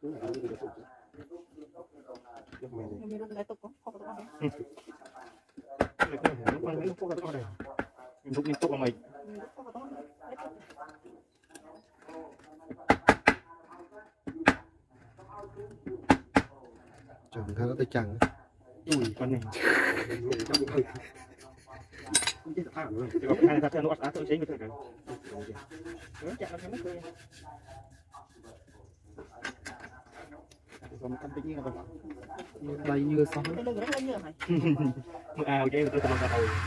Untuk itu kok mai. Chẳng thấy nó tay chẳng. Ui con này. Kalau hai kata lu atau saya gitu kan. Jangan sama ke. Còn canh tí apa? Bay như sóng. À ok tôi làm cả đầu.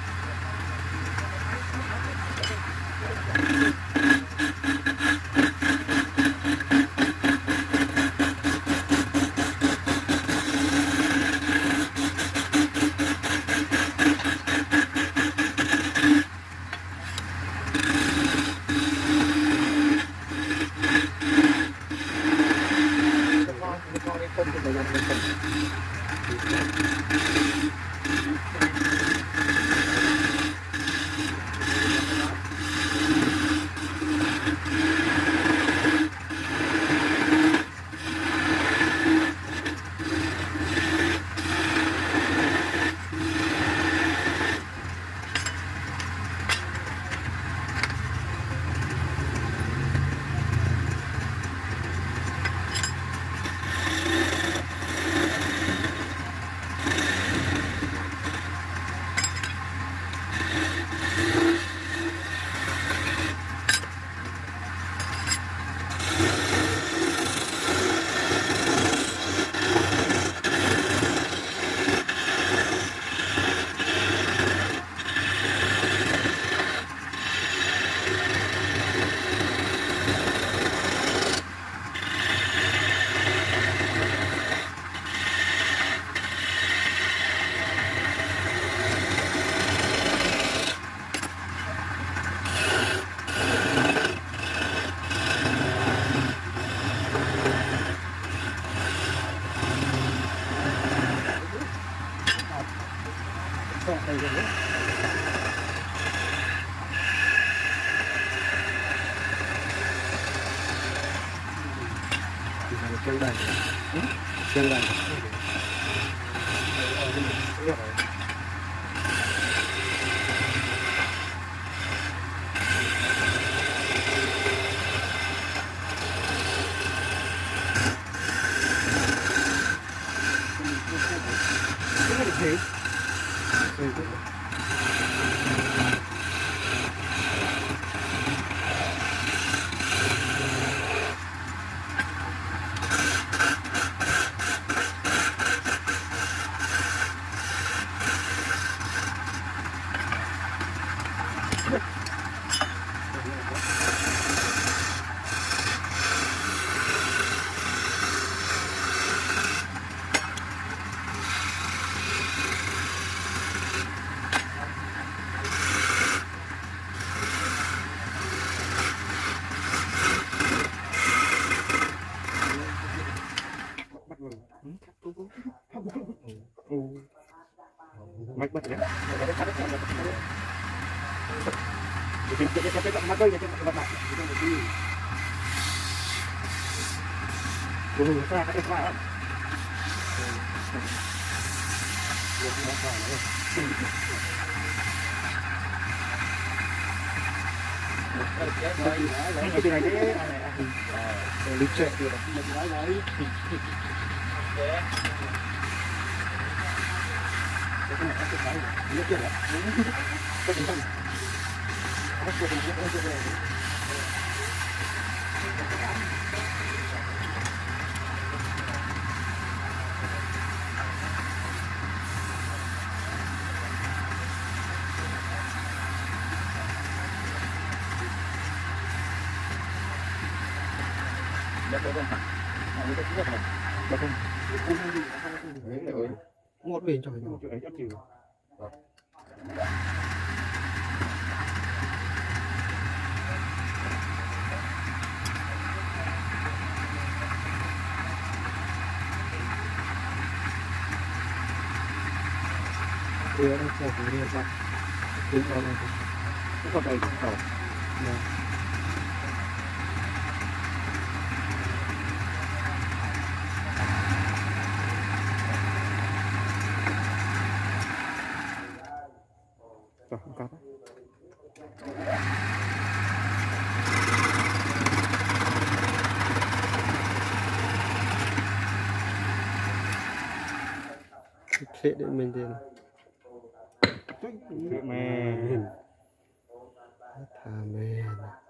Chân đàn. Chân đàn. Mạch bật đấy. Cái mắt đây này cái mặt này. Ui, ra cái qua đó. Cái này cái lịch chạy được. Ngọt về trời. Đưa nó cho cái điện thoại. Đúng rồi. Nó còn đầy đầu. thế để mình tiền Thưa mẹ thà mẹ